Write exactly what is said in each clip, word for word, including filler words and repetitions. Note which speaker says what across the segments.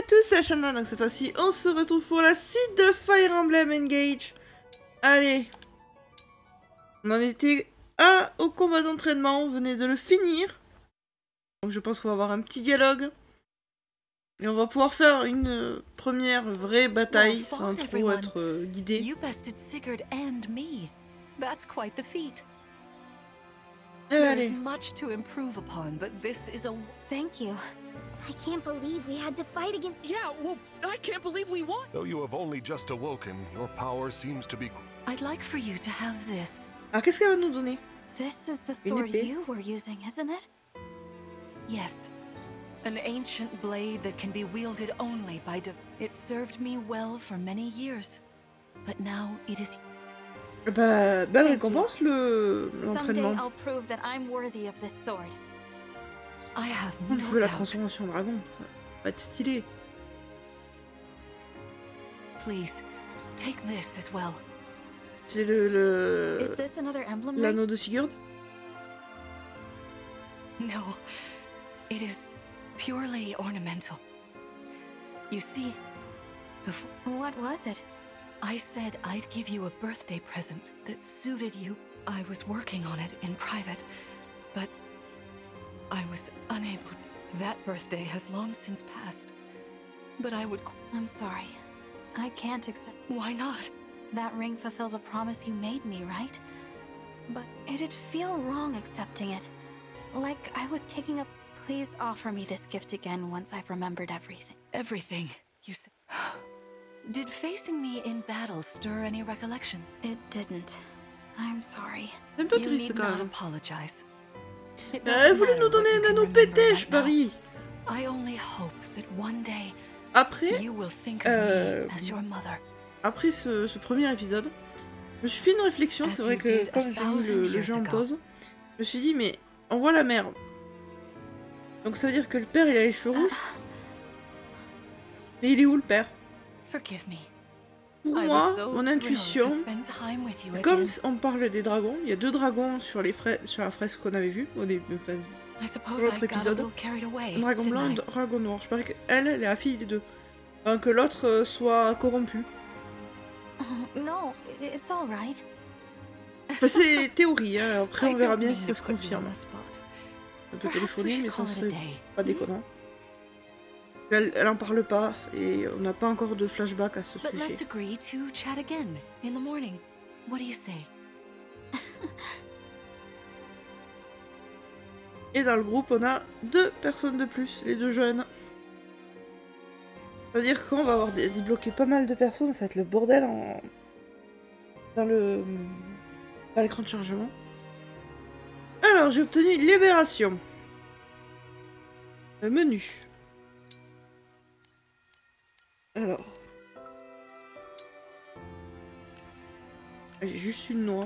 Speaker 1: à tous, c'est Ashana, donc cette fois-ci on se retrouve pour la suite de Fire Emblem Engage. Allez, on en était à, au combat d'entraînement, on venait de le finir. Donc je pense qu'on va avoir un petit dialogue. Et on va pouvoir faire une euh, première vraie bataille sans trop être euh, guidé.
Speaker 2: You bested Sigurd and me. That's quite the feat.
Speaker 1: Allez.
Speaker 2: There's much to improve upon, but this is a...
Speaker 3: Thank you. I can't believe we had to fight again.
Speaker 4: Yeah, well, I can't believe we won.
Speaker 5: Though you have only just awoken, your power seems to be...
Speaker 2: I'd like for you to have this.
Speaker 1: Ah, qu'est-ce qu'elle va nous donner?
Speaker 3: This is the sword you were using, isn't it?
Speaker 2: Yes. An ancient blade that can be wielded only by div... It served me well for many years. But now it is...
Speaker 1: Bah, belle récompense le
Speaker 3: Someday
Speaker 1: l'entraînement.
Speaker 3: I'll prove that I'm worthy of this sword.
Speaker 2: I have
Speaker 1: Je
Speaker 2: no
Speaker 1: veux la
Speaker 2: doubt.
Speaker 1: transformation en dragon, ça va être stylé.
Speaker 2: Please, take this as well.
Speaker 1: C'est le... le...
Speaker 3: Is this another emblem ring?
Speaker 1: l'anneau de Sigurd?
Speaker 2: No, it is purely ornamental. You see, before
Speaker 3: What was it?
Speaker 2: I said I'd give you a birthday present that suited you. I was working on it in private, but I was unable to. That birthday has long since passed. But I would...
Speaker 3: I'm sorry. I can't accept.
Speaker 2: Why not?
Speaker 3: That ring fulfills a promise you made me, right? But it'd feel wrong accepting it. Like I was taking a... Please offer me this gift again once I've remembered everything.
Speaker 2: Everything, you said. Did facing me in battle stir any recollection?
Speaker 3: It didn't. I'm sorry.
Speaker 1: C'est un peu
Speaker 2: You
Speaker 1: triste
Speaker 2: need
Speaker 1: quand
Speaker 2: not
Speaker 1: même.
Speaker 2: apologize. It
Speaker 1: Elle a
Speaker 2: doesn't
Speaker 1: voulu
Speaker 2: matter
Speaker 1: nous
Speaker 2: what
Speaker 1: donner
Speaker 2: you
Speaker 1: un
Speaker 2: can
Speaker 1: anneau
Speaker 2: remember
Speaker 1: pété,
Speaker 2: right
Speaker 1: je
Speaker 2: now.
Speaker 1: parie.
Speaker 2: I only hope that one day
Speaker 1: Après,
Speaker 2: you will think of
Speaker 1: euh,
Speaker 2: me as your mother.
Speaker 1: après ce, ce premier épisode, je me suis fait une réflexion, c'est vrai que quand j'ai mis le, le jeu en pause, je me suis dit, mais on voit la mère. Donc ça veut dire que le père il a les cheveux rouges. Mais il est où le père?
Speaker 2: Forgive me.
Speaker 1: Pour
Speaker 2: I
Speaker 1: moi,
Speaker 2: was so
Speaker 1: mon
Speaker 2: thrilled
Speaker 1: intuition,
Speaker 2: to spend time with you
Speaker 1: comme
Speaker 2: again.
Speaker 1: on parle des dragons, il y a deux dragons sur, les frais, sur la fresque qu'on avait vue au début, enfin,
Speaker 2: I suppose
Speaker 1: l'autre
Speaker 2: I got a
Speaker 1: épisode.
Speaker 2: little carried away,
Speaker 1: Un dragon blanc, un
Speaker 2: didn't I?
Speaker 1: dragon noir. Je parie qu'elle, elle est la fille des deux. Enfin, que l'autre euh, soit corrompu.
Speaker 3: No, it's all right.
Speaker 1: Enfin, c'est théorie, hein. Après on
Speaker 2: I
Speaker 1: verra
Speaker 2: don't
Speaker 1: bien
Speaker 2: mean
Speaker 1: si
Speaker 2: to
Speaker 1: ça se
Speaker 2: put you
Speaker 1: confirme.
Speaker 2: on the spot.
Speaker 1: Un peu
Speaker 2: Perhaps we
Speaker 1: téléphoné,
Speaker 2: should
Speaker 1: mais ça
Speaker 2: call it a
Speaker 1: serait
Speaker 2: day.
Speaker 1: pas déconnant. Elle, elle en parle pas, et on n'a pas encore de flashback à ce
Speaker 2: But
Speaker 1: sujet.
Speaker 2: let's agree to chat again in the morning. What do you say?
Speaker 1: Et dans le groupe, on a deux personnes de plus, les deux jeunes. C'est-à-dire qu'on va avoir dé- débloqué pas mal de personnes, ça va être le bordel en... dans le... dans l'écran de chargement. Alors, j'ai obtenu Libération. Le menu. Alors... J'ai juste une noix.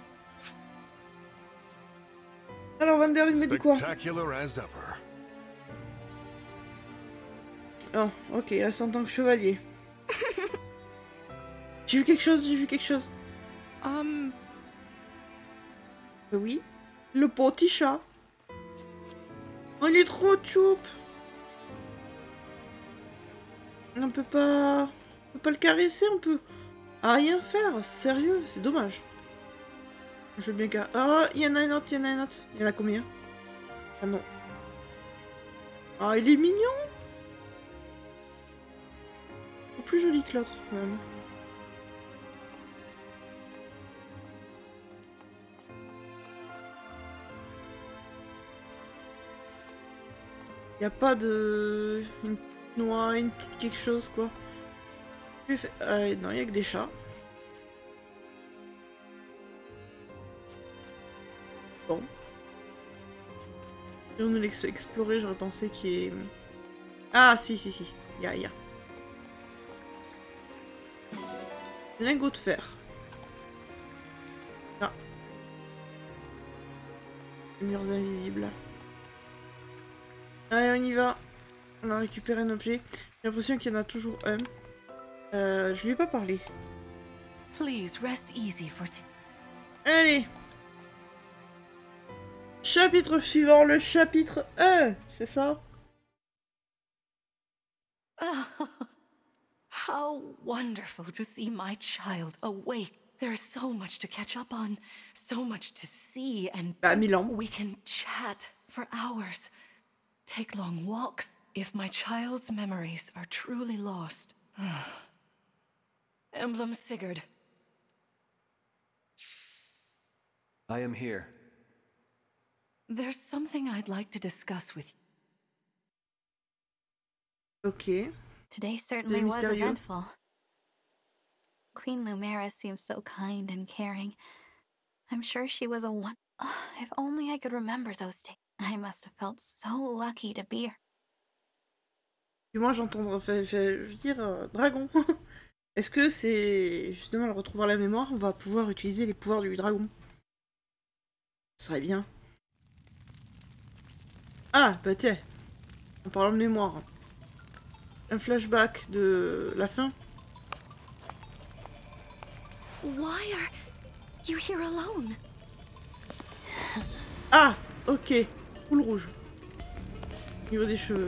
Speaker 1: Alors, Vander, il me dit quoi?
Speaker 5: Spectacular as ever.
Speaker 1: Oh, ok, là c'est en tant que chevalier. J'ai vu quelque chose, j'ai vu quelque chose.
Speaker 4: Um,
Speaker 1: Oui. Le petit chat. Oh, il est trop choup. On peut pas... On peut pas le caresser, on peut... Ah, rien faire, sérieux, c'est dommage. Je veux bien car... Ah, il y en a une autre, il y en a une autre. Il y en a combien? Ah non. Ah, il est mignon. Plus joli que l'autre, même. Y a pas de... une noix, une petite quelque chose, quoi. Euh, non, y a que des chats. Bon. Si on nous l'explorer, j'aurais pensé qu'il y ait... Ah, si, si, si. Y a, y a. Lingot de fer. Ah. Murs invisibles. Allez, on y va. On a récupéré un objet. J'ai l'impression qu'il y en a toujours un. Euh, je lui ai pas parlé.
Speaker 2: Please rest easy for t
Speaker 1: Allez. Chapitre suivant, le chapitre un, c'est ça?
Speaker 2: How wonderful to see my child awake. There is so much to catch up on, so much to see, and
Speaker 1: Bah, mille ans.
Speaker 2: we can chat for hours, take long walks. If my child's memories are truly lost. Emblem Sigurd.
Speaker 6: I am here.
Speaker 2: There's something I'd like to discuss with you.
Speaker 1: Ok.
Speaker 3: Today certainly was
Speaker 1: mystérieux.
Speaker 3: eventful. Queen Lumera seems so kind and caring. I'm sure she was a one. Oh, if only I could remember those days. I must have felt so lucky to be her.
Speaker 1: Puis moi j'entends, fait, fait, je veux dire, euh, dragon. Est-ce que c'est justement le retrouver la mémoire, on va pouvoir utiliser les pouvoirs du dragon? Ce serait bien. Ah, bah tiens, en parlant de mémoire, un flashback de la fin.
Speaker 2: Why are you here alone?
Speaker 1: Ah, ok, boule rouge. Au niveau des cheveux.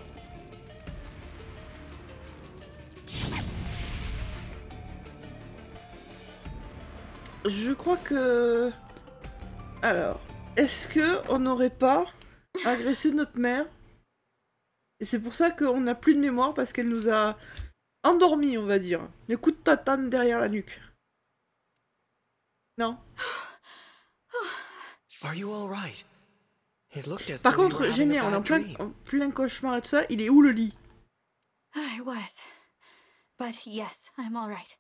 Speaker 1: Je crois que... Alors, est-ce que on n'aurait pas agressé notre mère? Et c'est pour ça qu'on n'a plus de mémoire, parce qu'elle nous a endormis, on va dire. Le coup de tatane derrière la nuque. Non.
Speaker 7: Are you all right? It looked as
Speaker 1: Par
Speaker 7: though you
Speaker 1: contre,
Speaker 7: were having
Speaker 1: génial,
Speaker 7: a
Speaker 1: on est en
Speaker 7: bad
Speaker 1: plein,
Speaker 7: dream.
Speaker 1: en plein cauchemar et tout ça. Il est où le lit?
Speaker 3: I was. But yes, I'm all right.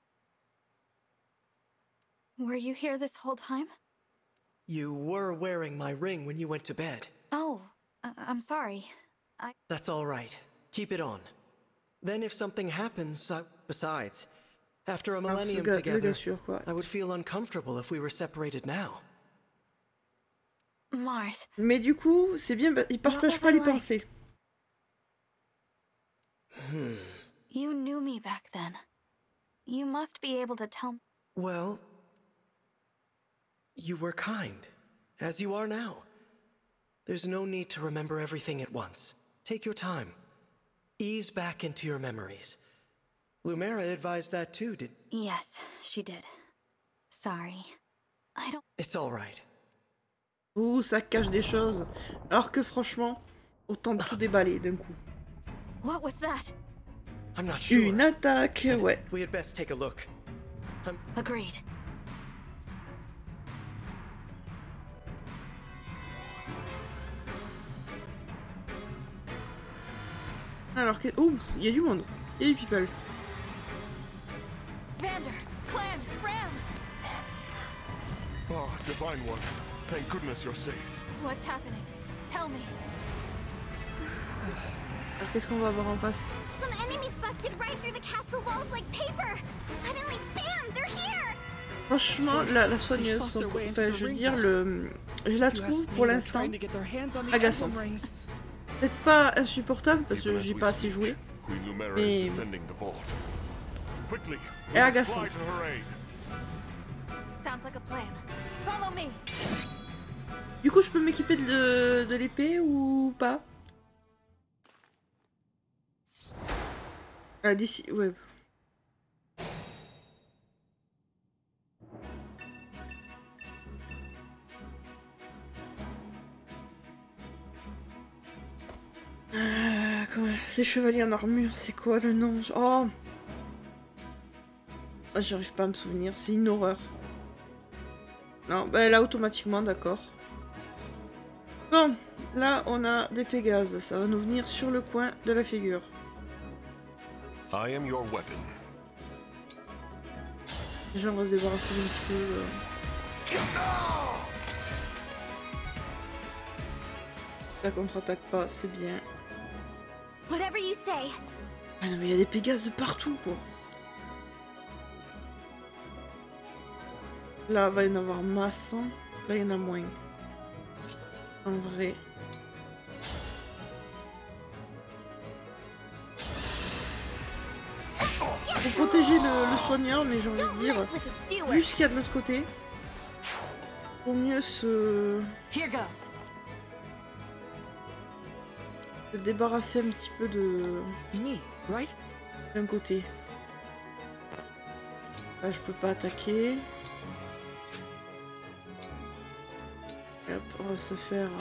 Speaker 3: Were you here this whole time?
Speaker 7: You were wearing my ring when you went to bed.
Speaker 3: Oh, I I'm sorry. I...
Speaker 7: That's all right. Keep it on. Then if something happens, uh, besides, after a
Speaker 1: Alors, ce
Speaker 7: millennium
Speaker 1: gars, le
Speaker 7: together,
Speaker 1: gars sûr, quoi.
Speaker 7: I would feel uncomfortable if we were separated now.
Speaker 3: Marth,
Speaker 1: Mais du coup, c'est bien, bah, ils partagent
Speaker 3: was
Speaker 1: pas
Speaker 3: I
Speaker 1: les
Speaker 3: like?
Speaker 1: pensées.
Speaker 7: Hmm.
Speaker 3: you knew me back then. You must be able to tell me.
Speaker 7: Well, you were kind, as you are now. There's no need to remember everything at once. Take your time. Ease back into your memories. Lumera advised that too, did...
Speaker 3: Yes, she did. Sorry. I don't...
Speaker 7: It's all right.
Speaker 1: Ouh, ça cache des choses. Alors que franchement, autant de tout déballer d'un coup.
Speaker 3: What was that?
Speaker 7: I'm not sure.
Speaker 1: Une attaque, ouais.
Speaker 7: We had best take a look. I'm...
Speaker 3: Agreed.
Speaker 1: Alors que... Ouh, il y a du monde. Il y a du people.
Speaker 3: Vander, Clan, Fram!
Speaker 5: Oh, Divine One. Thank goodness you're safe.
Speaker 3: What's happening? Tell me.
Speaker 1: Alors qu'est-ce qu'on va avoir en face?
Speaker 8: Some enemies busted right through the castle walls like paper. Suddenly, bam, they're here.
Speaker 1: Franchement, la, la soigneuse, son... enfin, je veux dire, le... je la trouve pour l'instant agaçante. Peut-être pas insupportable parce que j'ai pas assez joué.
Speaker 5: Queen Lumera
Speaker 1: Mais-
Speaker 5: is defending the vault. Quickly, we
Speaker 1: Et
Speaker 5: must
Speaker 1: agaçante.
Speaker 5: fly to her aid.
Speaker 3: Sounds like a plan. Follow me.
Speaker 1: Du coup, je peux m'équiper de, de l'épée ou pas? Ah, d'ici, ouais. Euh, comment... Ces chevaliers en armure, c'est quoi le nom? Oh, ah, j'arrive pas à me souvenir, c'est une horreur. Non, bah là automatiquement, d'accord. Bon, là on a des Pégases, ça va nous venir sur le coin de la figure.
Speaker 5: I am your weapon.
Speaker 1: Déjà on va se débarrasser un petit peu. Euh... Ça contre-attaque pas, c'est bien.
Speaker 8: Whatever you say.
Speaker 1: Ah non mais il y a des Pégases de partout quoi. Là va y en avoir masse, hein. Là il y en a moins. En vrai. Pour protéger le, le soigneur, mais j'ai envie de dire,
Speaker 8: Mess with the steward.
Speaker 1: vu ce qu'il y a de l'autre côté, faut mieux se...
Speaker 3: Here goes.
Speaker 1: Se débarrasser un petit peu de...
Speaker 4: Neat, right?
Speaker 1: d'un côté. Là, je peux pas attaquer. Et hop, on va se faire...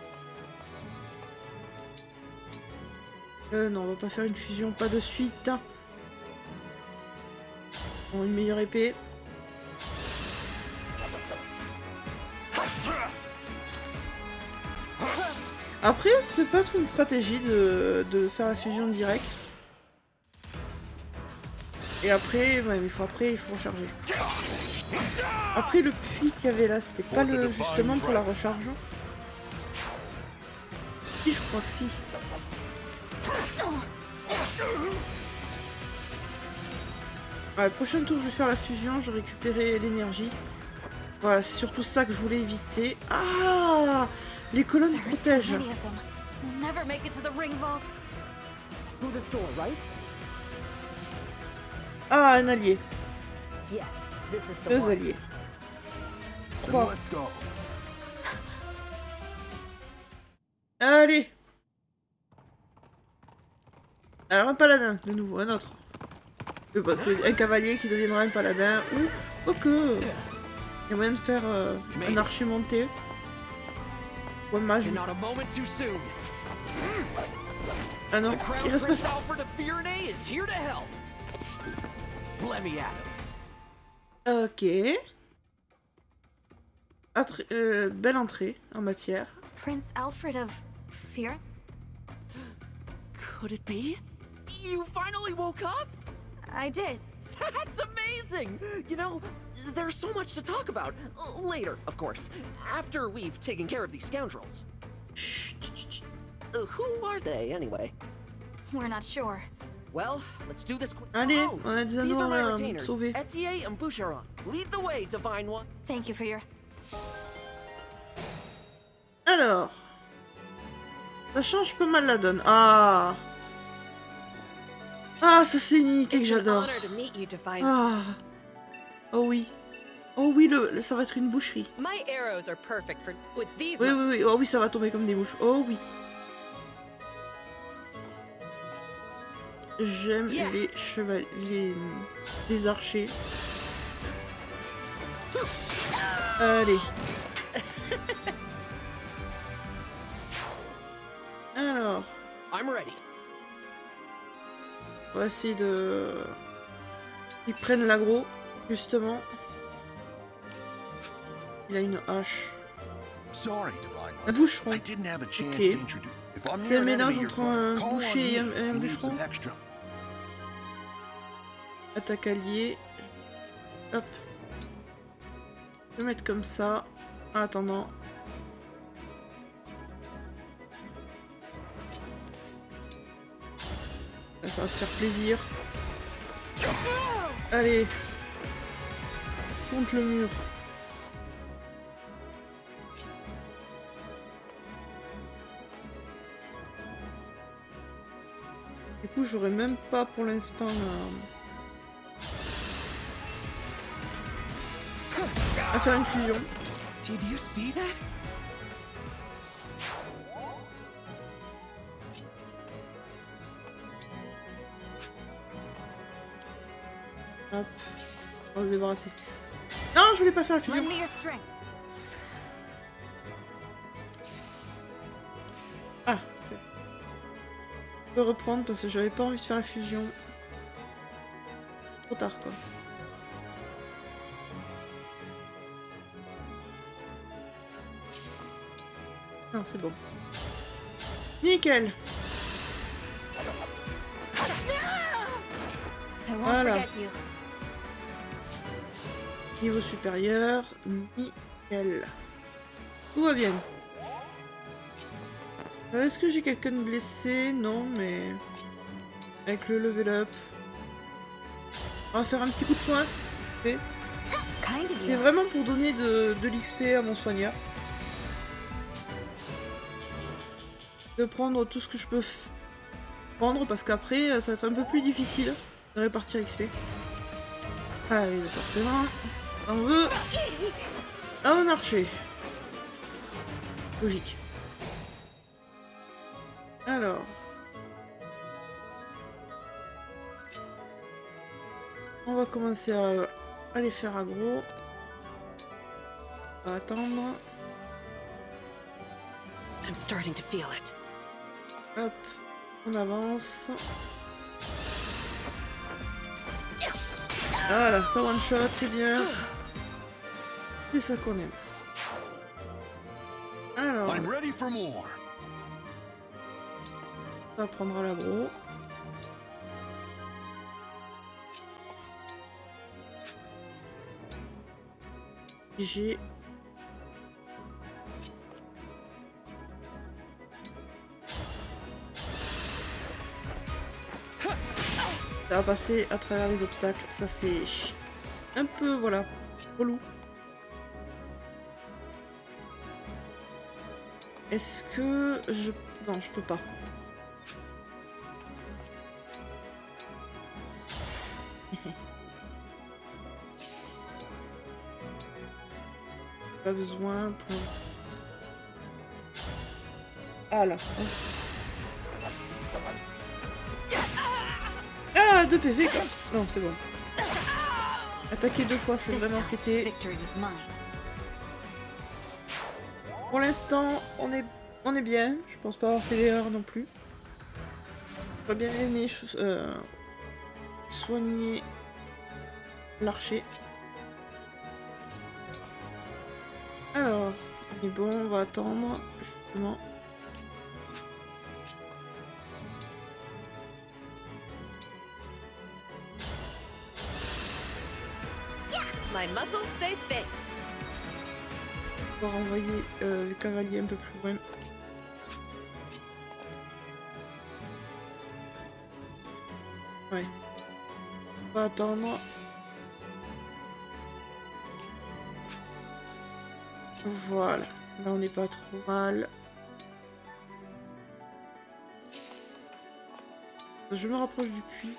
Speaker 1: Euh, non, on va pas faire une fusion, pas de suite. Bon, une meilleure épée. Après, c'est pas trop une stratégie de, de faire la fusion directe. Et après, ouais, mais il faut après, il faut recharger. Après, le puits qu'il y avait là, c'était pas le justement pour la recharge. Si, je crois que si. Ouais, prochain tour, je vais faire la fusion, je récupérer l'énergie. Voilà, c'est surtout ça que je voulais éviter. Ah, les colonnes protègent. Ah, un allié. Deux alliés. Trois. Allez. Alors un paladin, de nouveau, un autre. Euh, bah, c'est un cavalier qui deviendra un paladin. Ou, ok. Il y a moyen de faire euh, un archer monté. Ou un mage. Ah non, il reste pas ça. Ok. Attra euh, belle entrée en matière.
Speaker 3: Prince Alfred of Fear?
Speaker 4: Could it be? You finally woke up?
Speaker 3: I did.
Speaker 4: That's amazing! You know, there's so much to talk about. Uh, later, of course. After we've taken care of these scoundrels.
Speaker 1: Chut, chut, chut.
Speaker 4: Uh, who are they, anyway?
Speaker 3: We're not sure.
Speaker 4: Well, let's do this quick.
Speaker 1: Allez,
Speaker 4: Oh,
Speaker 1: on a des
Speaker 4: these
Speaker 1: anneaux
Speaker 4: are my
Speaker 1: à
Speaker 4: retainers,
Speaker 1: sauver.
Speaker 4: Etier and Boucheron. Lead the way, Divine One.
Speaker 3: Thank you for your...
Speaker 1: Alors. Ça change pas mal la donne. Ah. Ah, ça c'est une unité que j'adore. Ah. Oh oui. Oh oui, le, le- ça va être une boucherie.
Speaker 9: My arrows are perfect for with these.
Speaker 1: Oui, oui, oui. Oh oui, ça va tomber comme des mouches. Oh oui. J'aime
Speaker 4: Yeah.
Speaker 1: les chevaliers, les, les archers. Allez. Alors,
Speaker 4: I'm ready.
Speaker 1: on va essayer de... Ils prennent l'aggro, justement. Il a une hache.
Speaker 10: Sorry, Divine
Speaker 1: Un
Speaker 10: One.
Speaker 1: boucheron.
Speaker 10: I didn't have a chance
Speaker 1: Ok.
Speaker 10: to introduce. If I'm
Speaker 1: C'est
Speaker 10: near
Speaker 1: un
Speaker 10: an
Speaker 1: mélange
Speaker 10: enemy you're
Speaker 1: entre un
Speaker 10: fighting, call on
Speaker 1: boucher et un,
Speaker 10: me
Speaker 1: un
Speaker 10: if you need
Speaker 1: boucheron.
Speaker 10: some extra.
Speaker 1: Attaque alliée. Hop. Je vais mettre comme ça. En attendant. Là, ça va se faire plaisir. Allez. Contre le mur. Du coup, j'aurais même pas pour l'instant... euh, à faire une fusion.
Speaker 4: Did you see that?
Speaker 1: Hop. On va se débarrasser de... Non, je voulais pas faire la fusion.
Speaker 3: Lend me your strength.
Speaker 1: Ah, c'est... Je peux reprendre parce que j'avais pas envie de faire la fusion. Trop tard, quoi. Non, c'est bon. Nickel.
Speaker 3: I won't
Speaker 1: Voilà.
Speaker 3: forget you.
Speaker 1: Niveau supérieur. Nickel. Tout va bien. Euh, Est-ce que j'ai quelqu'un de blessé? Non, mais... Avec le level up. On va faire un petit coup de soin. Ok.
Speaker 3: Kind of
Speaker 1: C'est
Speaker 3: you.
Speaker 1: vraiment pour donner de, de l'X P à mon soigneur. De prendre tout ce que je peux f- prendre parce qu'après ça va être un peu plus difficile de répartir l'X P. Allez, forcément, on veut un archer. Logique. Alors. On va commencer à, à les faire aggro. On va attendre.
Speaker 2: I'm starting to feel it.
Speaker 1: Hop, on avance. Voilà, ça one shot, c'est bien. C'est ça qu'on aime. Alors,
Speaker 10: I'm ready for more.
Speaker 1: on va prendre l'aggro. G G. Ça va passer à travers les obstacles, ça c'est un peu, voilà, relou. Est-ce que je... Non, je peux pas. Pas besoin pour... Ah là. Ah, deux P V quoi. Non, c'est bon. Attaquer deux fois, c'est vraiment pété. Pour l'instant, on est, on est bien. Je pense pas avoir fait l'erreur non plus. J'aurais bien aimé euh, soigner l'archer. Alors, on est bon, on va attendre. Justement.
Speaker 9: My muscles say thanks.
Speaker 1: On va renvoyer euh, le cavalier un peu plus loin. Ouais. On va attendre. Voilà. Là on n'est pas trop mal. Je me rapproche du puits.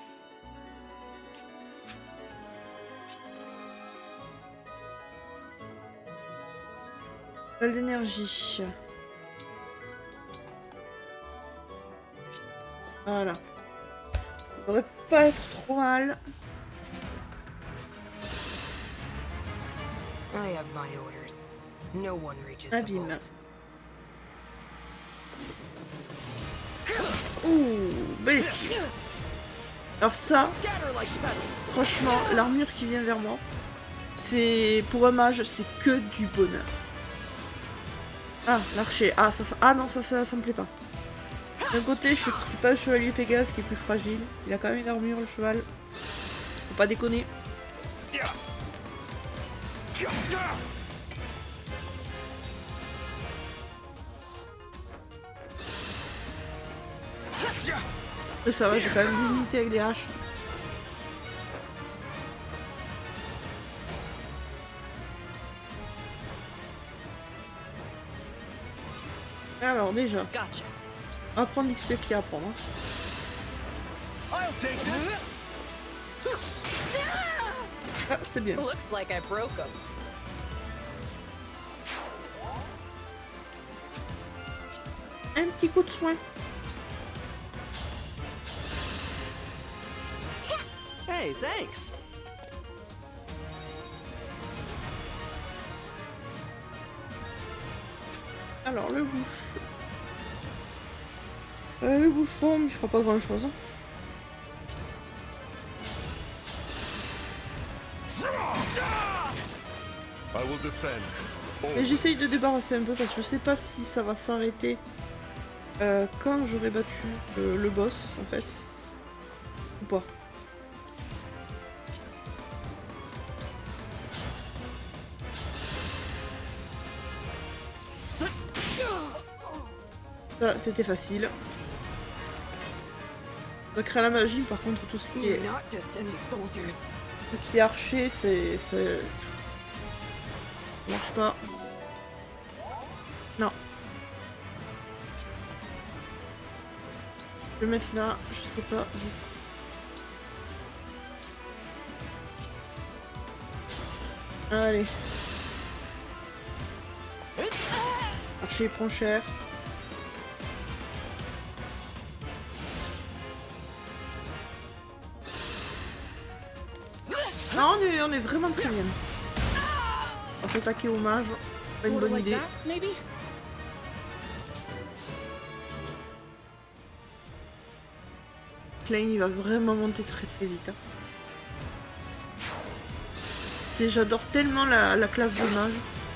Speaker 1: Salle d'énergie. Voilà. Ça devrait pas être trop mal.
Speaker 2: I have my orders. No one reaches the
Speaker 1: Abîme.
Speaker 2: vault.
Speaker 1: Ouh, belle esquive. Alors ça, franchement, l'armure qui vient vers moi, c'est pour un mage, c'est que du bonheur. Ah, l'archer. Ah, ça, ça, ah non, ça, ça, ça me plaît pas. D'un côté, c'est pas le chevalier Pégase qui est plus fragile. Il a quand même une armure, le cheval. Faut pas déconner. Mais ça va, j'ai quand même des unités avec des haches. Alors déjà, on va prendre l'X P qu'il y a à prendre. Ah, c'est bien.
Speaker 9: Looks like I broke them.
Speaker 1: Un petit coup de soin.
Speaker 4: Hey, thanks.
Speaker 1: Alors le bouche. Euh, le boucheron, il fera pas grand chose. Et j'essaye de débarrasser un peu parce que je sais pas si ça va s'arrêter euh, quand j'aurai battu euh, le boss en fait. Ou pas. Ça, c'était facile. Ça crée la magie, par contre, tout ce qui est... Ce qui est archer, c'est... Ça marche pas. Non. Je vais le mettre là, je sais pas. Allez. Archer prend cher. Non, on est, on est vraiment très bien. On va s'attaquer au mage. Pas une bonne idée. Klein, il va vraiment monter très très vite. Hein. J'adore tellement la, la classe de mage.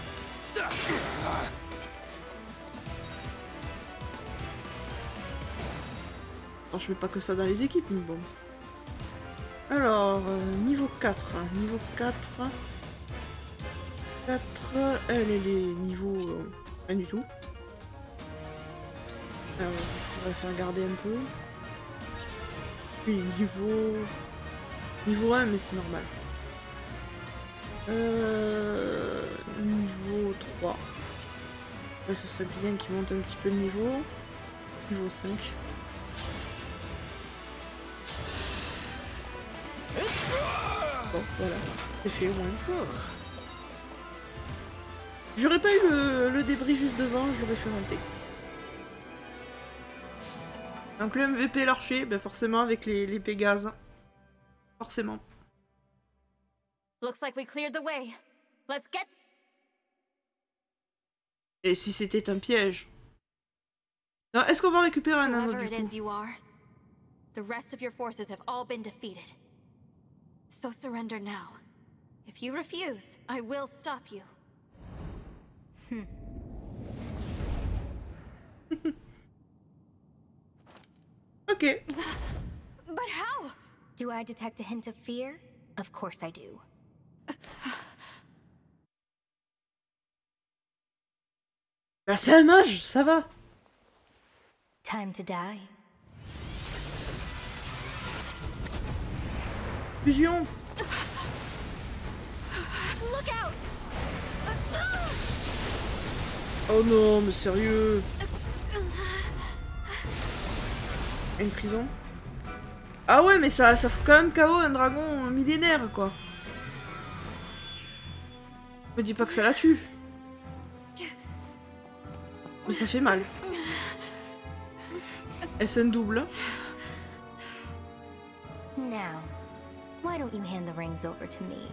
Speaker 1: Non, je fais pas que ça dans les équipes, mais bon. Alors, euh, niveau quatre. Hein, niveau quatre. quatre. Elle, elle est niveau... Euh, rien du tout. Alors, on va faire garder un peu. Puis niveau... Niveau un, mais c'est normal. Euh, niveau trois. Là, ce serait bien qu'il monte un petit peu de niveau. Niveau cinq. Bon, voilà. C'est fait au moins. J'aurais pas eu le, le débris juste devant, je l'aurais fait monter. Donc le M V P l'archer, ben forcément avec les, les Pégases. Forcément.
Speaker 3: Looks like we cleared the way. Let's get.
Speaker 1: Et si c'était un piège? Non, est-ce qu'on va récupérer un anneau
Speaker 3: Whoever
Speaker 1: du
Speaker 3: it
Speaker 1: coup?
Speaker 3: is you are, the rest of your forces have all been defeated. So surrender now. If you refuse, I will stop you. Hmm.
Speaker 1: Ok.
Speaker 3: But how?
Speaker 8: Do I detect a hint of fear? Of course I do.
Speaker 1: Bah c'est un mage, ça va.
Speaker 8: Time to die.
Speaker 1: Fusion.
Speaker 3: Look out!
Speaker 1: Oh non, mais sérieux. Une prison. Ah ouais, mais ça, ça fout quand même K O un dragon millénaire, quoi. Me dis pas que ça la tue. Mais ça fait mal. Est-ce un double?
Speaker 8: Now, why don't you hand the rings over to me?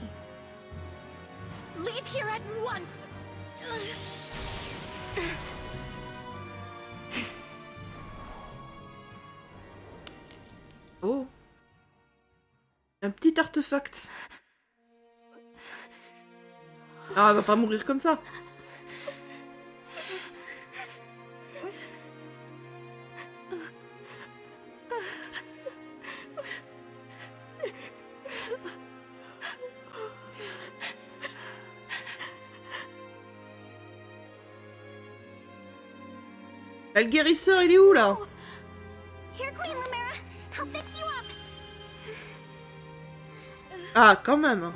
Speaker 3: Leave here at once!
Speaker 1: Oh. Un petit artefact. Ah, elle va pas mourir comme ça. Le guérisseur, il est où là?
Speaker 8: Here, Queen Lumera, I'll fix you up.
Speaker 1: Ah, quand même.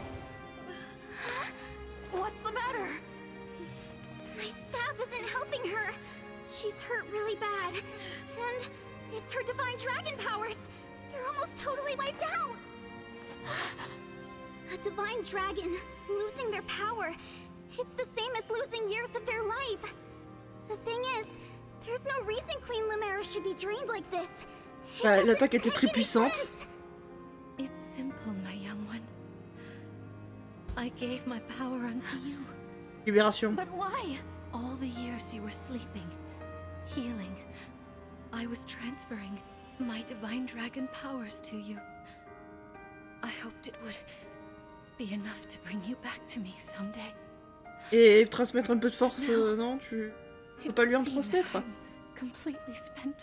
Speaker 3: What's the matter?
Speaker 8: My staff isn't helping her. She's hurt really bad. And it's her divine dragon powers. They're almost totally wiped out. A divine dragon, losing their power. It's the same as losing years of their life. The thing is, there's no reason Queen Lumera should be drained like this.
Speaker 1: Bah, l'attaque était très puissante.
Speaker 2: It's simple, my young one. I gave my power unto you.
Speaker 1: Libération.
Speaker 2: But why? All the years you were sleeping, healing, I was transferring my divine dragon powers to you. I hoped it would be enough to bring you back to me someday.
Speaker 1: Et transmettre un peu de force, euh, non, tu peux pas lui en transmettre?
Speaker 2: Completely spent.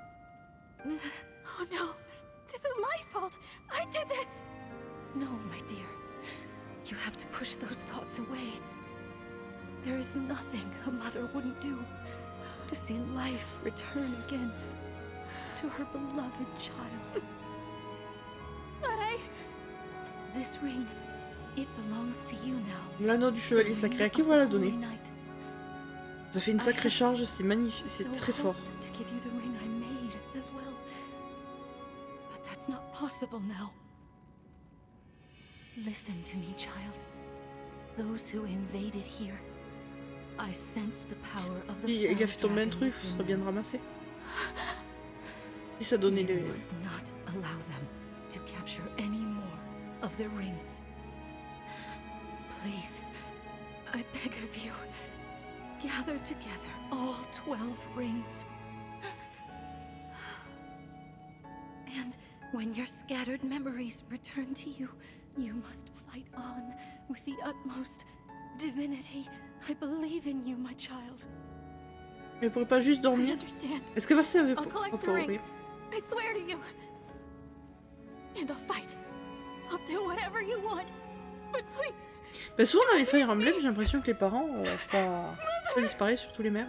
Speaker 3: Oh no, this is my fault. I did this.
Speaker 2: No, my dear. You have to push those thoughts away. There is nothing a mother wouldn't do to see life return again to her beloved child.
Speaker 3: But I...
Speaker 2: This ring, it belongs to you now.
Speaker 1: L'anneau du chevalier sacré, à qui on va la donner? Ça fait une sacrée charge, c'est magnifique, c'est très fort.
Speaker 2: To give you the ring I made as well. But that's not possible now. Listen to me, child. Those who invaded here, I sense the power of the
Speaker 1: Il, il a fait tomber un truc, ce serait bien de ramasser. Si ça donnait les...
Speaker 2: You must not allow them to capture any more of the rings. Please, I beg of you, gather together all twelve rings. And when your scattered memories return to you, you must fight on with the utmost divinity. I believe in you, my child.
Speaker 1: Elle pourrait pas juste dormir? Est-ce qu'elle va se servir pour
Speaker 2: collect the
Speaker 1: pour-
Speaker 2: rings. I swear to you. And I'll fight. I'll do whatever you want. But please.
Speaker 1: Bah souvent dans les Fire Emblem, j'ai l'impression que les parents, euh, ça, ça disparaît, surtout les mères.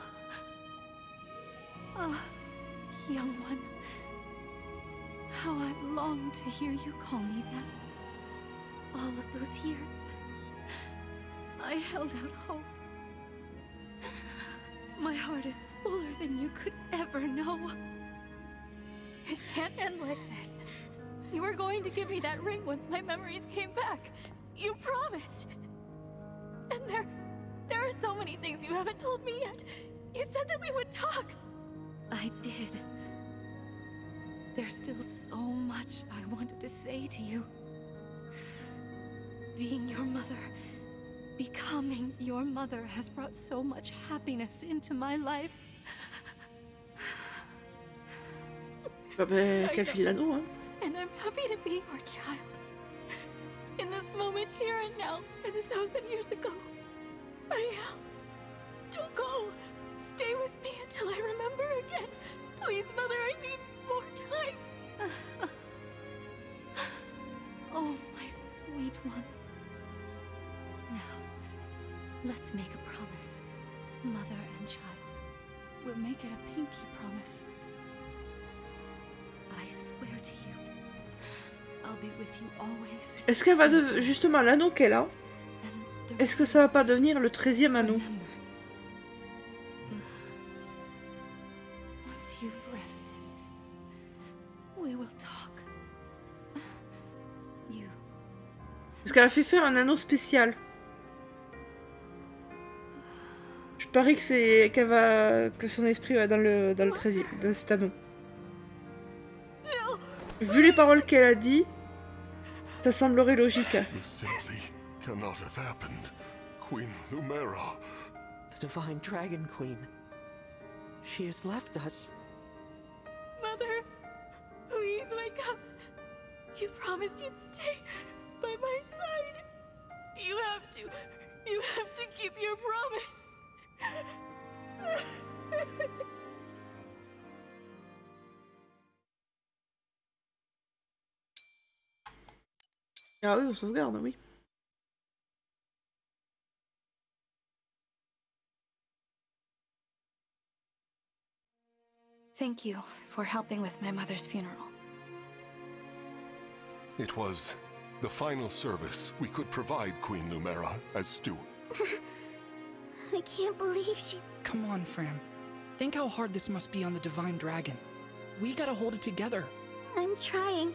Speaker 2: Ah, young one. How I've longed to hear you call me that. All of those years, I held out hope. My heart is fuller than you could ever know. It can't end like this. You were going to give me that ring once my memories came back. You promised. And there, there are so many things you haven't told me yet. You said that we would talk. I did. There's still so much I wanted to say to you. Being your mother, becoming your mother has brought so much happiness into my life.
Speaker 1: Bah, bah qu'elle file l'anneau, hein.
Speaker 2: And I'm happy to be your child. In this moment, here and now, and a thousand years ago, I am. Don't go. Stay with me until I remember again. Please, Mother, I need more time. Oh, my sweet one. Now, let's make a promise. Mother and child. We'll make it a pinky promise. I swear to you, I'll be with you always.
Speaker 1: Est-ce qu'elle va de... justement l'anneau qu'elle a? Est-ce que ça va pas devenir le treizième anneau?
Speaker 2: Once you've rested, we will talk. You.
Speaker 1: Parce qu'elle a fait faire un anneau spécial. Je parie que c'est qu'elle va que son esprit va dans le dans le treizième, dans cet anneau. Vu les paroles qu'elle a dit, ça semblerait logique.
Speaker 5: This simply cannot have happened. Queen Lumera.
Speaker 4: The Divine Dragon Queen. She has left us.
Speaker 2: Mother, please wake up. You promised you'd stay by my side. You have to. You have to keep your promise.
Speaker 1: Ah oui, on sauvegarde, oui.
Speaker 3: Thank you for helping with my mother's funeral.
Speaker 5: It was the final service we could provide Queen Lumera as steward.
Speaker 8: I can't believe she...
Speaker 11: Come on, Fram. Think how hard this must be on the Divine Dragon. We gotta hold it together.
Speaker 8: I'm trying.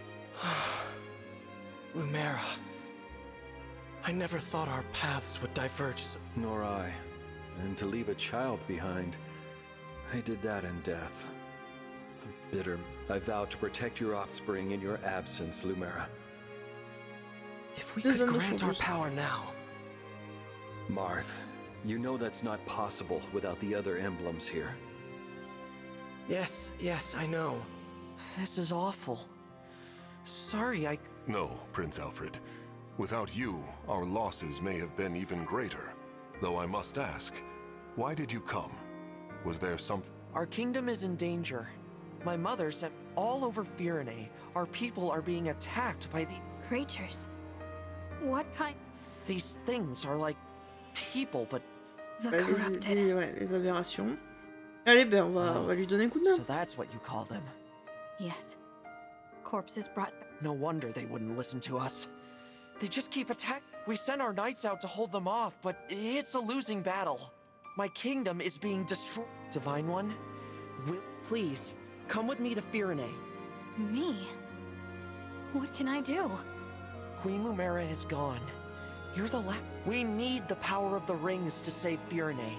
Speaker 7: Lumera. I never thought our paths would diverge.
Speaker 6: Nor I. And to leave a child behind. I did that in death. Bitter, I vowed to protect your offspring in your absence, Lumera.
Speaker 7: If we could grant our power now...
Speaker 6: Marth, you know that's not possible without the other emblems here.
Speaker 7: Yes, yes, I know.
Speaker 4: This is awful. Sorry, I...
Speaker 5: No, Prince Alfred. Without you, our losses may have been even greater. Though I must ask, why did you come? Was there some...
Speaker 4: Our kingdom is in danger. My mother sent all over Firene. Our people are being attacked by the...
Speaker 3: Creatures? What kind?
Speaker 4: These things are like people, but...
Speaker 3: The
Speaker 1: Bah,
Speaker 3: corrupted.
Speaker 1: les, les, ouais, les aberrations. Allez, ben on va, on va lui donner un coup de main.
Speaker 4: So that's what you call them.
Speaker 3: Yes. Corpses brought...
Speaker 4: No wonder they wouldn't listen to us. They just keep attacking. We sent our knights out to hold them off, but it's a losing battle. My kingdom is being destroyed. Divine One, will please come with me to Firene.
Speaker 3: Me? What can I do?
Speaker 4: Queen Lumera is gone. You're the last. We need the power of the rings to save Firene.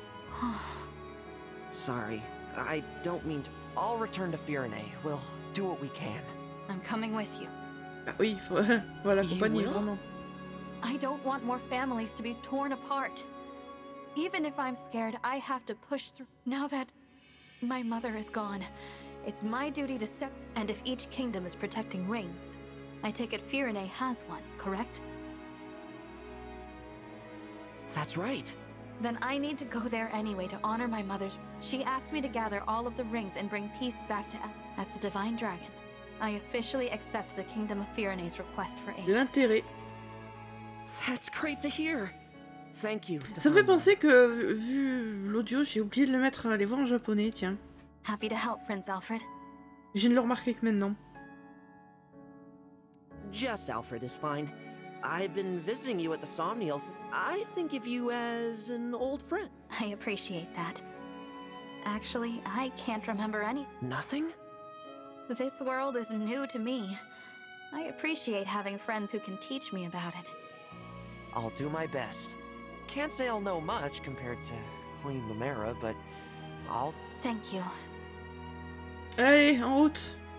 Speaker 4: Sorry, I don't mean to. I'll return to Firene. We'll do what we can.
Speaker 3: I'm coming with you.
Speaker 1: Bah oui, faut, faut l'accompagner, vraiment.
Speaker 2: I don't want more families to be torn apart. Even if I'm scared, I have to push through. Now that my mother is gone, it's my duty to step. And if each kingdom is protecting rings, I take it Firene has one, correct?
Speaker 4: That's right.
Speaker 2: Then I need to go there anyway to honor my mother's. She asked me to gather all of the rings and bring peace back to El. As the Divine Dragon, I officially accept the Kingdom of Firene's request for aid.
Speaker 1: De l'intérêt.
Speaker 4: That's great to hear. Thank you.
Speaker 1: Ça me fait penser que, vu l'audio, j'ai oublié de le mettre à les voir en japonais, tiens.
Speaker 2: Happy to help, Prince Alfred.
Speaker 1: Je viens de le remarquer que maintenant.
Speaker 4: Just Alfred is fine. I've been visiting you at the Somnials. I think of you as an old friend.
Speaker 2: I appreciate that. Actually, I can't remember any.
Speaker 4: Nothing?
Speaker 2: This world is new to me. I appreciate having friends who can teach me about it.
Speaker 4: I'll do my best. Can't say I'll know much compared to Queen Lumera, but I'll...
Speaker 2: Thank you.
Speaker 1: Allez, en route.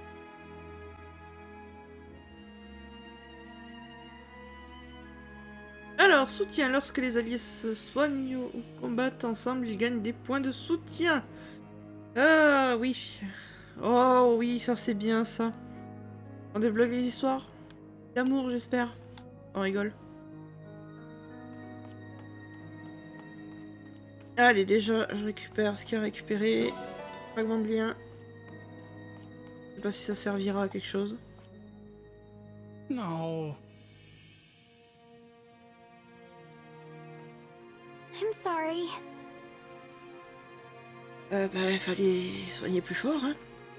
Speaker 1: Alors, soutien. Lorsque les alliés se soignent ou combattent ensemble, ils gagnent des points de soutien. Ah oui. Oh oui, ça c'est bien ça. On débloque les histoires d'amour, j'espère. On rigole. Allez, déjà, je récupère ce qu'il y a récupéré. Fragment de lien. Je sais pas si ça servira à quelque chose.
Speaker 11: No.
Speaker 8: I'm sorry.
Speaker 1: Euh, bah, il fallait soigner plus fort, hein.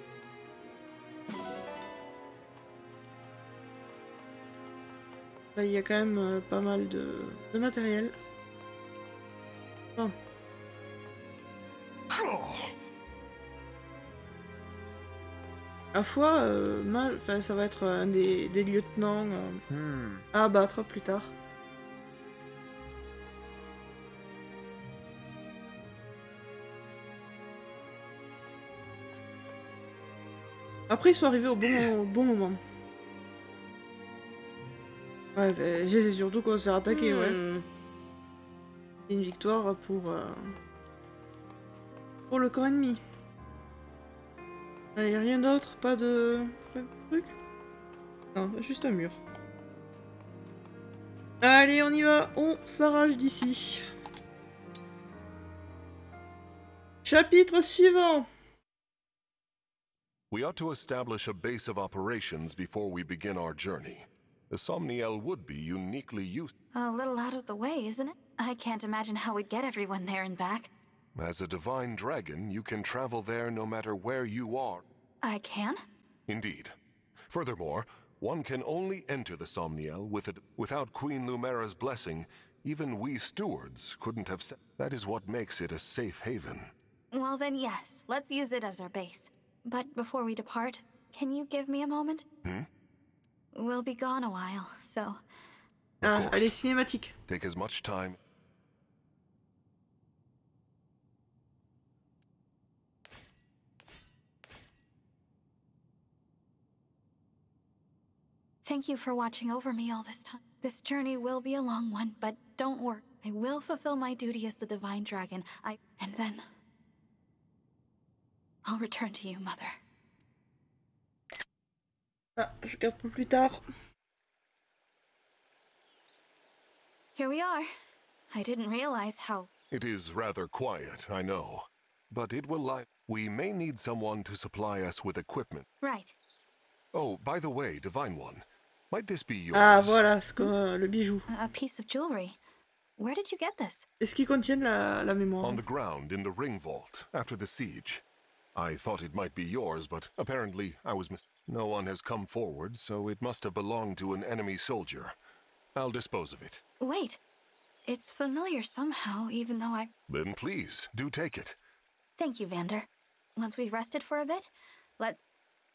Speaker 1: Là, il y a quand même euh, pas mal de, de matériel. Bon. À fois, euh, mal, enfin, ça va être un des, des lieutenants euh,
Speaker 10: Hmm.
Speaker 1: à abattre plus tard. Après, ils sont arrivés au bon, au bon moment. Ouais, bah, j'ai surtout qu'on se fait attaquer, ouais.
Speaker 9: Hmm.
Speaker 1: C'est une victoire pour, euh, pour le camp ennemi. Allez, rien d'autre, pas de... pas de truc. Non, juste un mur. Allez, on y va, on s'arrache d'ici. Chapitre suivant.
Speaker 5: We ought to establish a base of operations before we begin our journey. The Somniel would be uniquely used.
Speaker 2: A little out of the way, isn't it? I can't imagine how we'd get everyone there and back.
Speaker 5: As a divine dragon, you can travel there no matter where you are.
Speaker 2: I can?
Speaker 5: Indeed. Furthermore, one can only enter the Somniel with it without Queen Lumera's blessing. Even we stewards couldn't have said. That is what makes it a safe haven.
Speaker 2: Well then, yes. Let's use it as our base. But before we depart, can you give me a moment?
Speaker 5: Hmm?
Speaker 2: We'll be gone a while, so...
Speaker 1: Ah, allez, cinématique.
Speaker 5: Take as much time.
Speaker 2: Thank you for watching over me all this time. This journey will be a long one, but don't worry. I will fulfill my duty as the Divine Dragon. I... And then... I'll return to you, Mother.
Speaker 1: Ah, je garde pour plus tard.
Speaker 2: Here we are. I didn't realize how...
Speaker 5: It is rather quiet, I know. But it will lie. We may need someone to supply us with equipment.
Speaker 2: Right.
Speaker 5: Oh, by the way, Divine One, might this be yours?
Speaker 1: Ah, voilà, ce que, euh, le bijou.
Speaker 2: A piece of jewelry. Where did you get this?
Speaker 1: Est-ce qu'ils contiennent la, la mémoire?
Speaker 5: On the ground in the ring vault, after the siege. I thought it might be yours, but apparently I was mis- No one has come forward, so it must have belonged to an enemy soldier. I'll dispose of it.
Speaker 2: Wait. It's familiar somehow, even though I...
Speaker 5: Then please, do take it.
Speaker 2: Thank you, Vander. Once we've rested for a bit, let's...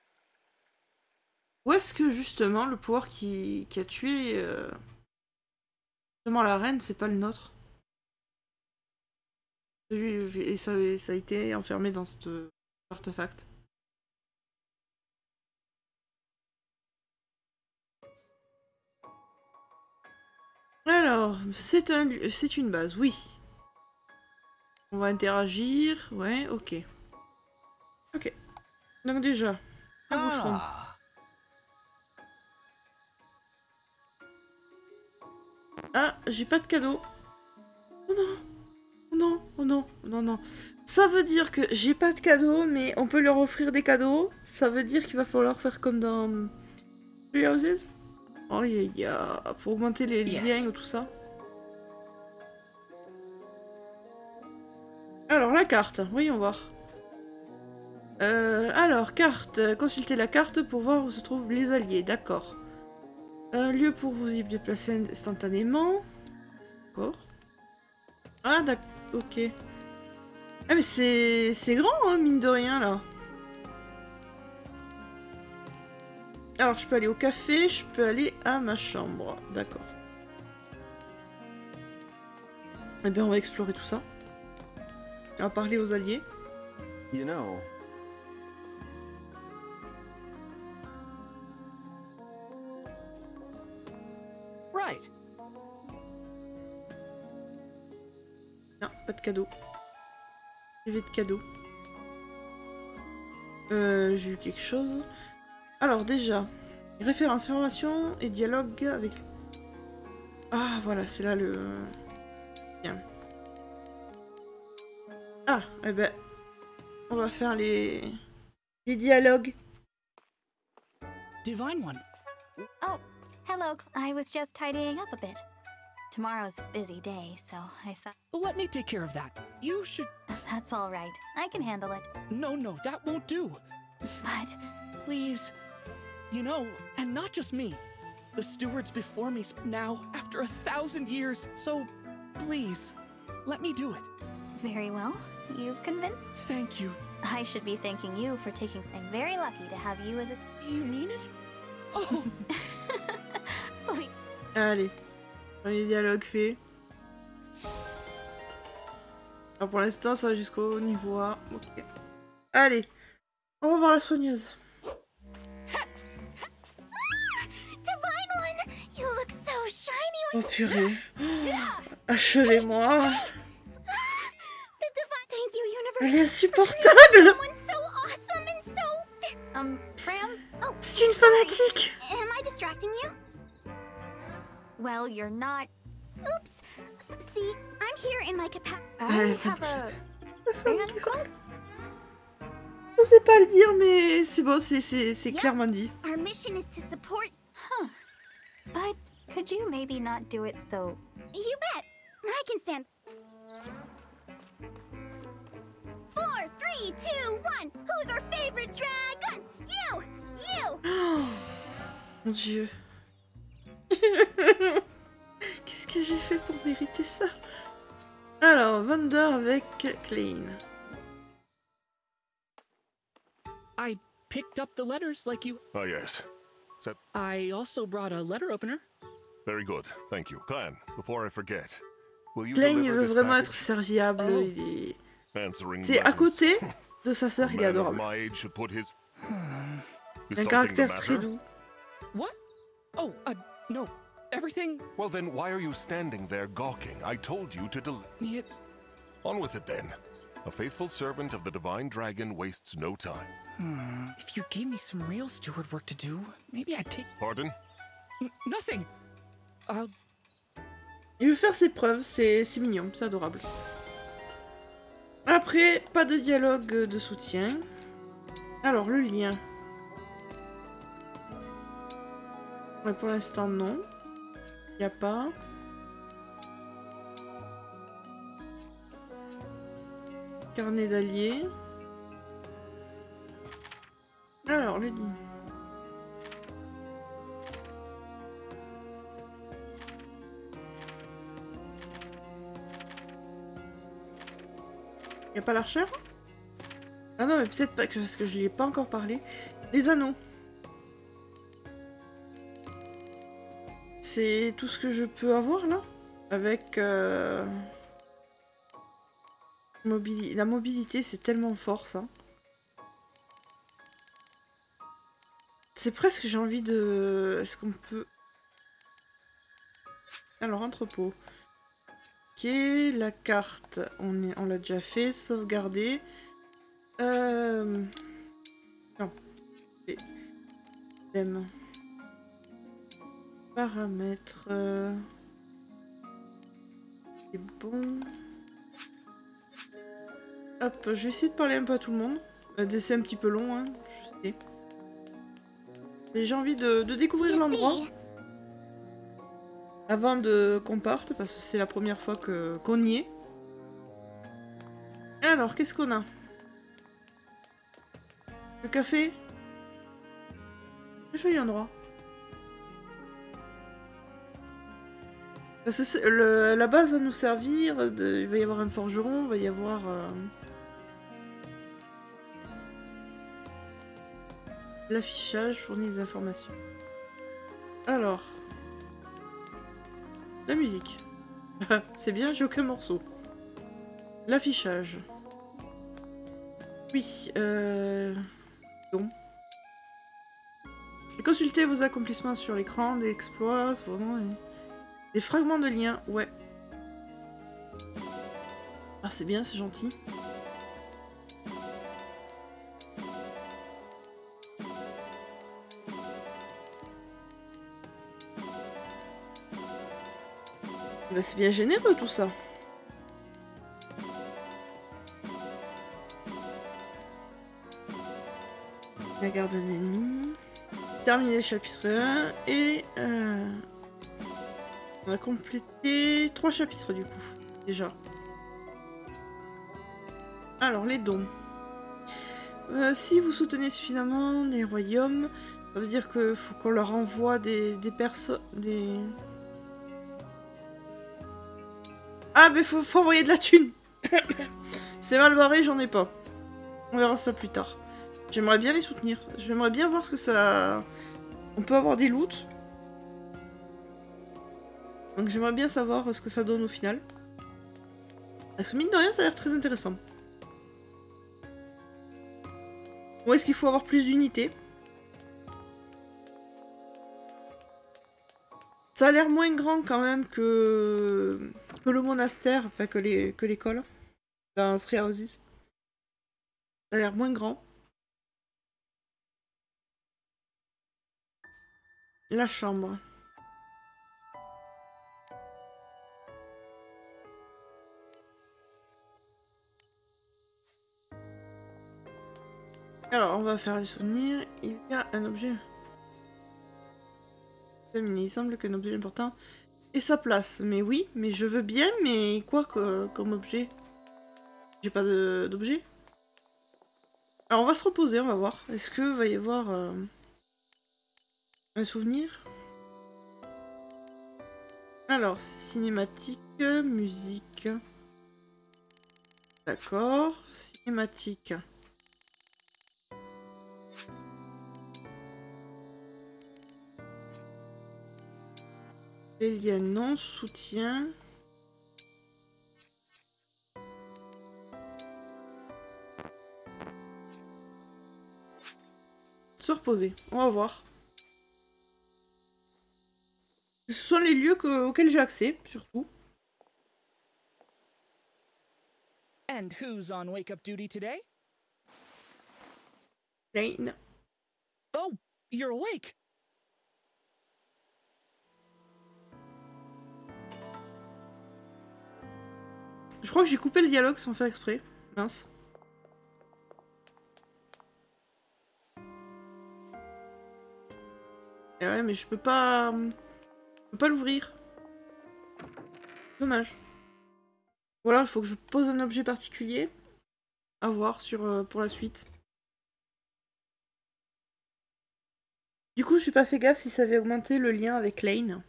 Speaker 1: Où est-ce que justement le pouvoir qui, qui a tué euh, justement la reine, c'est pas le nôtre? Et ça, ça a été enfermé dans cet artefact. Alors, c'est un, c'est une base, oui. On va interagir, ouais, ok. Ok. Donc déjà, un boucheron.
Speaker 10: Ah.
Speaker 1: Ah, j'ai pas de cadeau. Oh non, oh non, oh non, non, non. Ça veut dire que j'ai pas de cadeau, mais on peut leur offrir des cadeaux. Ça veut dire qu'il va falloir faire comme dans Three Houses. Oh, il y a pour augmenter les
Speaker 11: Yes.
Speaker 1: liens et tout ça. Alors, la carte, voyons voir. Euh, alors, carte. Consultez la carte pour voir où se trouvent les alliés, d'accord. Un lieu pour vous y déplacer instantanément. D'accord. Ah, d'accord, ok. Ah, mais c'est c'est grand, hein, mine de rien, là. Alors, je peux aller au café, je peux aller à ma chambre. D'accord. Eh bien, on va explorer tout ça. On va parler aux alliés.
Speaker 6: You know,
Speaker 4: Right.
Speaker 1: Non, pas de cadeau. Privé de cadeau. Euh, j'ai eu quelque chose. Alors déjà, référence, information et dialogue avec... Ah, voilà, c'est là le... Bien. Ah, eh ben, on va faire les... les dialogues.
Speaker 11: Divine One.
Speaker 3: Oh, hello. I was just tidying up a bit. Tomorrow's a busy day, so I thought...
Speaker 11: Let me take care of that. You should...
Speaker 3: That's all right. I can handle it.
Speaker 11: No, no, that won't do.
Speaker 3: But...
Speaker 11: Please. You know, and not just me. The stewards before me sp- now, after a thousand years, so please, let me do it.
Speaker 3: Very well. You've convinced...
Speaker 11: Thank you.
Speaker 3: I should be thanking you for taking... I'm very lucky to have you as a...
Speaker 11: You mean it? Oh!
Speaker 3: Please.
Speaker 1: Allez, les dialogues faits. Alors pour l'instant, ça va jusqu'au niveau A. Ok. Allez, on va voir la soigneuse.
Speaker 8: Divine One, you look so shiny.
Speaker 1: Oh purée. Achevez-moi.
Speaker 8: The divine. Thank you,
Speaker 1: Elle
Speaker 8: universe.
Speaker 1: est insupportable.
Speaker 8: Someone so awesome and so.
Speaker 3: Um, Fram?
Speaker 8: Oh,
Speaker 1: C'est une fanatique.
Speaker 8: am I distracting you?
Speaker 3: Well, you're not...
Speaker 8: Oops. S- See, I'm here in my capacity.
Speaker 3: I have a... fan club?
Speaker 1: Je sais pas le dire, mais c'est bon, c'est c'est- c'est
Speaker 8: Yeah.
Speaker 1: clairement dit.
Speaker 8: Our mission is to support.
Speaker 3: Huh. But could you maybe not do it so...
Speaker 8: You bet. I can stand. Four, three, two, one. Who's our favorite dragon? You! You!
Speaker 1: Oh, mon Dieu. Qu'est-ce que j'ai fait pour mériter ça? Alors, Vander avec Klein.
Speaker 11: I picked up the letters like you...
Speaker 5: Ah, yes. Set.
Speaker 11: I also brought a letter opener.
Speaker 5: Very good. Thank you. Clan, before I forget, will you
Speaker 1: Klein, il
Speaker 5: deliver
Speaker 1: veut
Speaker 5: this
Speaker 1: vraiment être
Speaker 5: package?
Speaker 1: serviable.
Speaker 11: Oh.
Speaker 1: il est-
Speaker 5: Answering
Speaker 1: C'est à
Speaker 5: letters.
Speaker 1: côté de sa sœur,
Speaker 5: A
Speaker 1: il est
Speaker 5: man of
Speaker 1: adorable.
Speaker 5: my age should put his... Is
Speaker 1: Un
Speaker 5: something the
Speaker 1: caractère très
Speaker 5: matter?
Speaker 1: doux.
Speaker 11: What? Oh, uh, no. Everything...
Speaker 5: Well, then why are you standing there gawking? I told you to del-
Speaker 11: It...
Speaker 5: On with it, then. A faithful servant of the Divine Dragon wastes no time.
Speaker 11: Hmm. If you gave me some real steward work to do, maybe I'd take...
Speaker 5: Pardon?
Speaker 11: N- nothing! I'll...
Speaker 1: Il veut faire ses preuves, c'est c'est mignon, c'est adorable. Après, pas de dialogue de soutien. Alors, le lien. Ouais, pour l'instant, non. Il n'y a pas. Carnet d'alliés. Alors, le dit. Y a pas l'archer? Ah non, mais peut-être pas, que- parce que je lui ai pas encore parlé. Les anneaux. C'est tout ce que je peux avoir là? Avec... Euh... mobili- La mobilité, c'est tellement fort ça. C'est presque, j'ai envie de... Est-ce qu'on peut... Alors, entrepôt. Ok, la carte, on est, on l'a déjà fait. Sauvegarder. Euh... Non. Thème. Paramètres. Euh... C'est bon. Hop, je vais essayer de parler un peu à tout le monde. Euh, c'est un petit peu long, hein, je sais. Et j'ai envie de, de découvrir l'endroit. Avant de qu'on parte, parce que c'est la première fois que qu'on y est. Alors, qu'est-ce qu'on a? Le café? Joli endroit. Parce que le, la base va nous servir. De, il va y avoir un forgeron, il va y avoir... Euh, l'affichage fournit des informations. Alors... La musique. C'est bien, j'ai aucun morceau. L'affichage. Oui, euh... bon. Consultez vos accomplissements sur l'écran, des exploits, des fragments de liens, ouais. Ah, c'est bien, c'est gentil. Bah, c'est bien généreux tout ça. La garde d'un ennemi. Terminer le chapitre un et euh, on a complété trois chapitres du coup, déjà. Alors, les dons. Euh, si vous soutenez suffisamment des royaumes, ça veut dire qu'il faut qu'on leur envoie des, des personnes... Des... Ah, mais faut, faut envoyer de la thune. C'est mal barré, j'en ai pas. On verra ça plus tard. J'aimerais bien les soutenir. J'aimerais bien voir ce que ça... On peut avoir des loots. Donc j'aimerais bien savoir ce que ça donne au final. Parce que mine de rien, ça a l'air très intéressant. Ou est-ce qu'il faut avoir plus d'unités? Ça a l'air moins grand quand même que... que le monastère, enfin que les que l'école. Dans Three Houses. Ça a l'air moins grand. La chambre. Alors, on va faire les souvenirs. Il y a un objet. Examiner. Il semble qu'un objet important ait sa place. Mais oui, mais je veux bien, mais quoi que, comme objet? J'ai pas d'objet. Alors, on va se reposer, on va voir. Est-ce que va y avoir... Euh... un souvenir? Alors, cinématique, musique. D'accord, cinématique. Les liens non, soutien. Se reposer, on va voir. Ce sont les lieux que, auxquels j'ai accès, surtout.
Speaker 11: And who's on wake-up duty today?
Speaker 1: Lane.
Speaker 11: Oh, you're awake.
Speaker 1: Je crois que j'ai coupé le dialogue sans faire exprès. Mince. Et ouais, mais je peux pas... Je peux pas l'ouvrir. Dommage. Voilà, il faut que je pose un objet particulier. À voir sur, euh, pour la suite. Du coup, j'ai pas fait gaffe si ça avait augmenté le lien avec Lane.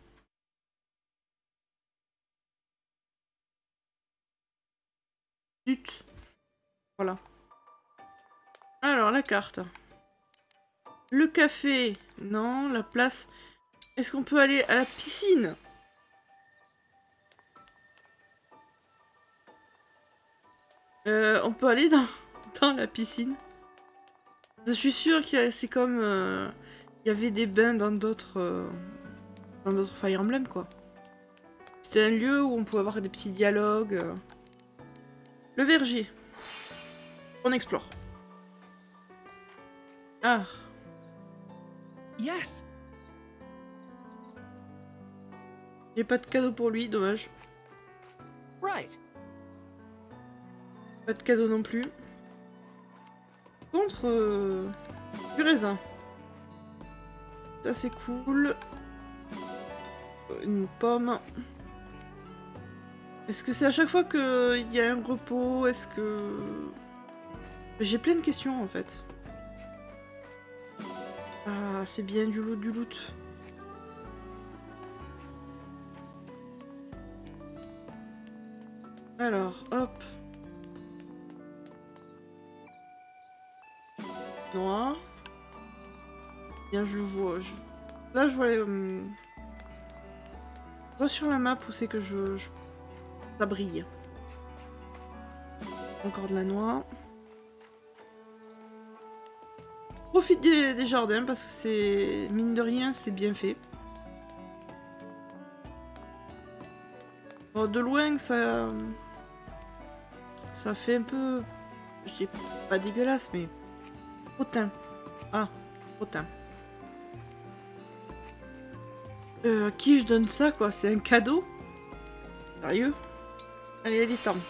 Speaker 1: Zut. Voilà. Alors, la carte. Le café. Non, la place... Est-ce qu'on peut aller à la piscine? euh, On peut aller dans, dans la piscine. Je suis sûre que c'est comme... Euh, il y avait des bains dans d'autres... Euh, dans d'autres Fire Emblem, quoi. C'était un lieu où on pouvait avoir des petits dialogues. euh. Le verger. On explore. Ah.
Speaker 11: Yes.
Speaker 1: J'ai pas de cadeau pour lui, dommage.
Speaker 11: Right.
Speaker 1: Pas de cadeau non plus. Par contre, euh, du raisin. Ça c'est cool. Une pomme. Est-ce que c'est à chaque fois qu'il y a un repos? Est-ce que... J'ai plein de questions en fait. Ah, c'est bien du loot, du loot. Alors, hop. Noir. Bien, je le vois. Je... Là, je vois les... Euh... Je vois sur la map où c'est que je... je... Ça brille. Encore de la noix. Profite des, des jardins parce que c'est... Mine de rien, c'est bien fait. Bon, de loin, ça... Ça fait un peu... Je dis pas dégueulasse, mais... Potin. Ah, potin. Euh, à qui je donne ça, quoi? C'est un cadeau? Sérieux? Allez, il est temps.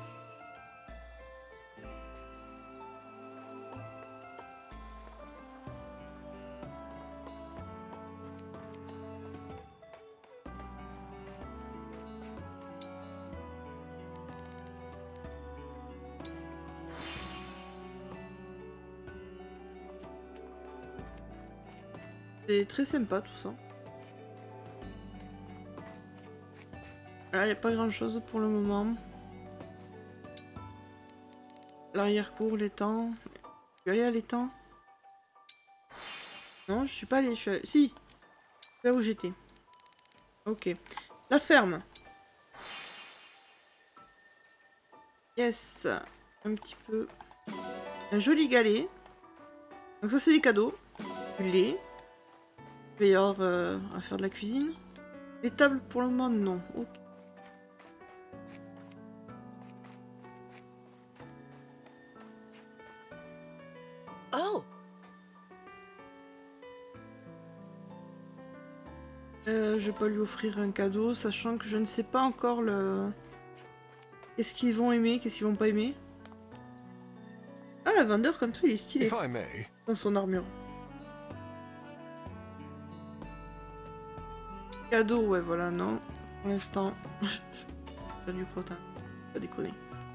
Speaker 1: C'est très sympa tout ça. Là, il n'y a pas grand chose pour le moment. L'arrière-cour, l'étang. Je suis allée à l'étang? Non, je suis pas allée. Je suis allée... Si! C'est là où j'étais. Ok. La ferme. Yes! Un petit peu. Un joli galet. Donc ça, c'est des cadeaux. Du lait. Il va y avoir euh, à faire de la cuisine. Les tables pour le moment, non. Ok.
Speaker 9: Oh!
Speaker 1: Euh, je vais pas lui offrir un cadeau, sachant que je ne sais pas encore le... Qu'est-ce qu'ils vont aimer, qu'est-ce qu'ils vont pas aimer. Ah, la vendeur, comme toi, il est stylé. Dans son armure. Cadeau, ouais, voilà, non. Pour l'instant, pas du crottin. Pas déconner.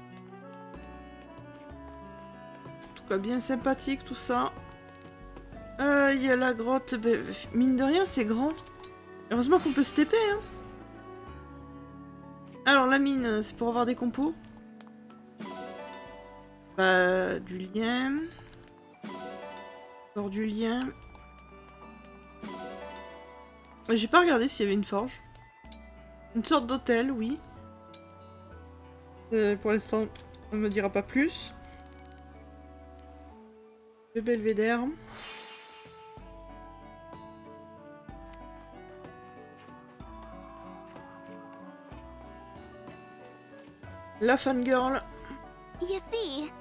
Speaker 1: En tout cas, bien sympathique, tout ça. Il euh, y a la grotte. Ben, mine de rien, c'est grand. Heureusement qu'on peut se T P, hein. Alors, la mine, c'est pour avoir des compos. Bah, du lien. Encore du lien. J'ai pas regardé s'il y avait une forge. Une sorte d'hôtel, oui. Euh, pour l'instant, on ne me dira pas plus. Le belvédère. La fangirl.
Speaker 8: You see.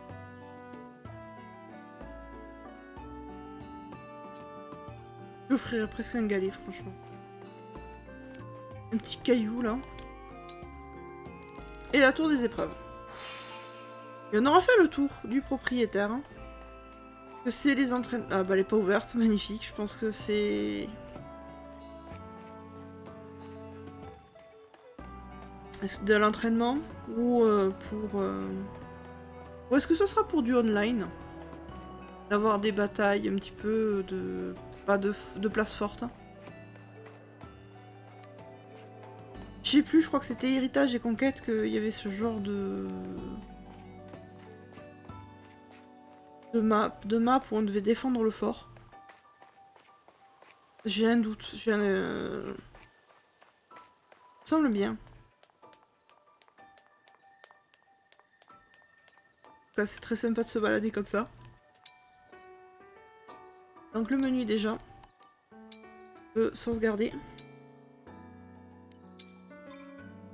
Speaker 1: J'offrirais presque un galet, franchement. Un petit caillou, là. Et la tour des épreuves. Et on aura fait le tour du propriétaire. Hein. Que c'est les entraînements... Ah bah elle est pas ouverte, magnifique. Je pense que c'est... Est-ce de l'entraînement ou euh, pour... Euh... Ou est-ce que ce sera pour du online? D'avoir des batailles un petit peu de... Pas de, de place forte. Je sais plus, je crois que c'était Héritage et Conquête qu'il y avait ce genre de... De map, de map où on devait défendre le fort. J'ai un doute. J'ai un... Euh... Ça me semble bien. C'est très sympa de se balader comme ça. Donc le menu déjà. On peut sauvegarder.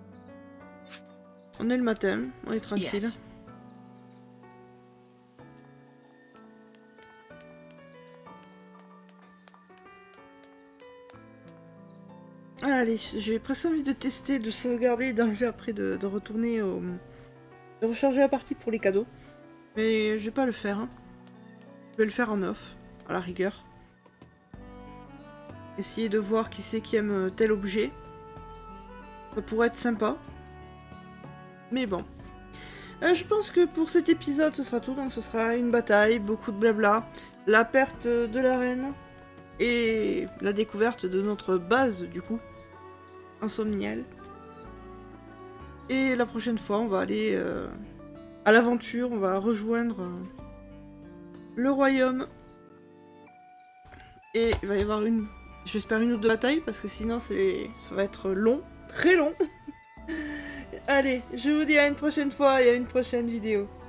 Speaker 1: On est le matin, on est tranquille.
Speaker 11: Yes.
Speaker 1: Allez, j'ai presque envie de tester, de sauvegarder et d'enlever après, de, de retourner au... de recharger la partie pour les cadeaux. Mais je vais pas le faire. Hein. Je vais le faire en off, à la rigueur. Essayer de voir qui c'est qui aime tel objet. Ça pourrait être sympa. Mais bon. Euh, je pense que pour cet épisode, ce sera tout. Donc ce sera une bataille, beaucoup de blabla, la perte de la reine et la découverte de notre base, du coup. Insomnial. Et la prochaine fois, on va aller euh, à l'aventure. On va rejoindre euh, le royaume. Et il va y avoir une... J'espère une ou deux batailles, parce que sinon c'est ça va être long. Très long. Allez, je vous dis à une prochaine fois et à une prochaine vidéo.